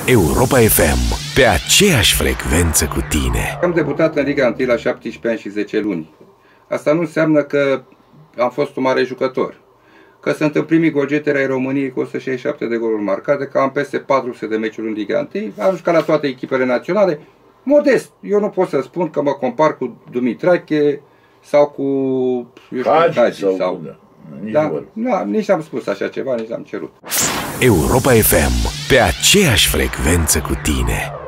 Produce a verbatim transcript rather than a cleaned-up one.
Europa F M, pe aceeași frecvență cu tine. Am debutat în Liga unu la șaptesprezece ani și zece luni. Asta nu înseamnă că am fost un mare jucător. Că sunt în primii golgeteri ai României cu o sută șaizeci și șapte de goluri marcate, că am peste patru sute de meciuri în Liga unu, am jucat la toate echipele naționale. Modest, eu nu pot să spun că mă compar cu Dumitrache sau cu eu știu, Hagi, Hagi sau, sau... da, nici, da, da, nici n-am spus așa ceva, nici n-am cerut. Europa F M, pe aceeași frecvență cu tine.